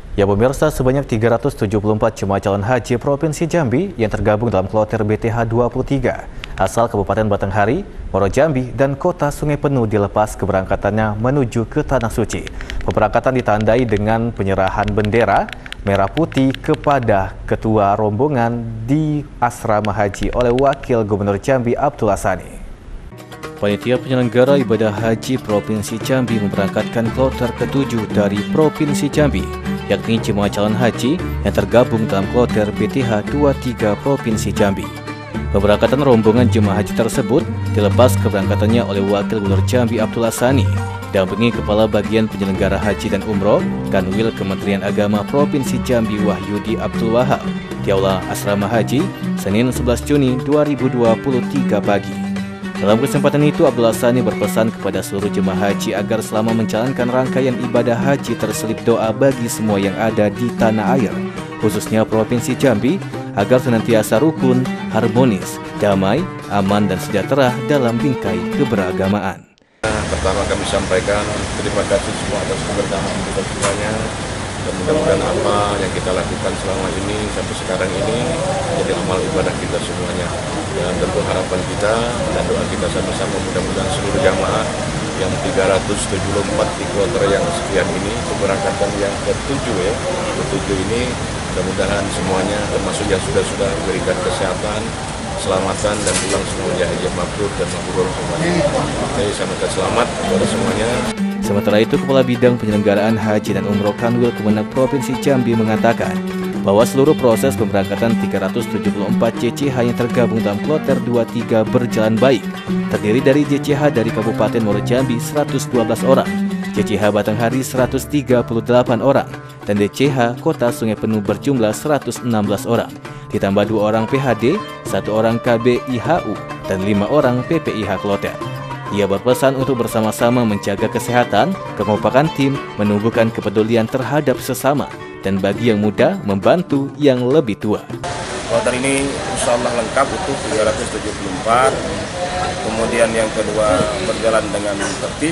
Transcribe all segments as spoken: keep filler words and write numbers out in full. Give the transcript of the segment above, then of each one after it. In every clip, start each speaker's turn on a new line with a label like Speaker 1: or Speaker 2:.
Speaker 1: Ya pemirsa, sebanyak tiga ratus tujuh puluh empat jemaah calon haji Provinsi Jambi yang tergabung dalam kloter B T H dua puluh tiga asal Kabupaten Batanghari, Muaro Jambi, dan Kota Sungai Penuh dilepas keberangkatannya menuju ke Tanah Suci. Pemberangkatan ditandai dengan penyerahan bendera merah putih kepada Ketua Rombongan di Asrama Haji oleh Wakil Gubernur Jambi Abdullah Sani. Panitia penyelenggara ibadah haji Provinsi Jambi memberangkatkan kloter ketujuh dari Provinsi Jambi, yakni jemaah calon haji yang tergabung dalam kloter B T H dua puluh tiga Provinsi Jambi. Pemberangkatan rombongan jemaah haji tersebut dilepas keberangkatannya oleh Wakil Gubernur Jambi Abdullah Sani, didampingi Kepala Bagian Penyelenggara Haji dan Umroh Kanwil Kementerian Agama Provinsi Jambi Wahyudi Abdul Wahab di Aula Asrama Haji Senin sebelas Juni dua ribu dua puluh tiga pagi. Dalam kesempatan itu, Abdullah Sani berpesan kepada seluruh jemaah haji agar selama menjalankan rangkaian ibadah haji terselip doa bagi semua yang ada di tanah air, khususnya Provinsi Jambi, agar senantiasa rukun, harmonis, damai, aman, dan sejahtera dalam bingkai keberagamaan.
Speaker 2: Pertama kami sampaikan terima kasih semua atas kebersamaan kita semuanya. Dan mudah-mudahan apa yang kita lakukan selama ini sampai sekarang ini jadi amal ibadah kita semuanya. Dan tentu harapan kita dan doa kita sama-sama mudah-mudahan seluruh jamaah yang tiga ratus tujuh puluh empat di kloter yang sekian ini, keberangkatan yang ketujuh ya, ketujuh ini mudah-mudahan semuanya termasuk yang sudah-sudah diberikan kesehatan, keselamatan dan pulang semuanya haji mabrur dan mabrur semuanya. Jadi selamat selamat kepada semuanya.
Speaker 1: Sementara itu, Kepala Bidang Penyelenggaraan Haji dan Umroh Kanwil Kemenag Provinsi Jambi mengatakan bahwa seluruh proses pemberangkatan tiga ratus tujuh puluh empat J C H yang tergabung dalam kloter dua puluh tiga berjalan baik. Terdiri dari J C H dari Kabupaten Muaro Jambi seratus dua belas orang, J C H Batanghari seratus tiga puluh delapan orang, dan D C H Kota Sungai Penuh berjumlah seratus enam belas orang. Ditambah dua orang P H D, satu orang K B I H U, dan lima orang P P I H kloter. Ia berpesan untuk bersama-sama menjaga kesehatan, kekompakan tim, menumbuhkan kepedulian terhadap sesama, dan bagi yang muda, membantu yang lebih tua.
Speaker 3: Kloter ini insya Allah lengkap utuh tiga ratus tujuh puluh empat. Kemudian yang kedua berjalan dengan tertib,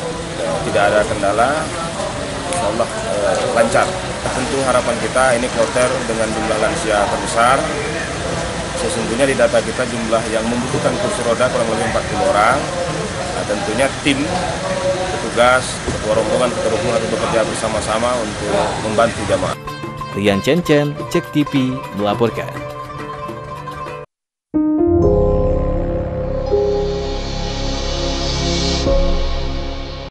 Speaker 3: tidak ada kendala, insya Allah eh, lancar. Tentu harapan kita ini kloter dengan jumlah lansia terbesar. Sesungguhnya di data kita jumlah yang membutuhkan kursi roda kurang lebih empat puluh orang. Nah, tentunya tim, petugas, ketua rombongan, ketua rombongan harus bekerja bersama-sama untuk membantu jamaah.
Speaker 1: Rian Cencen, Cek T V melaporkan.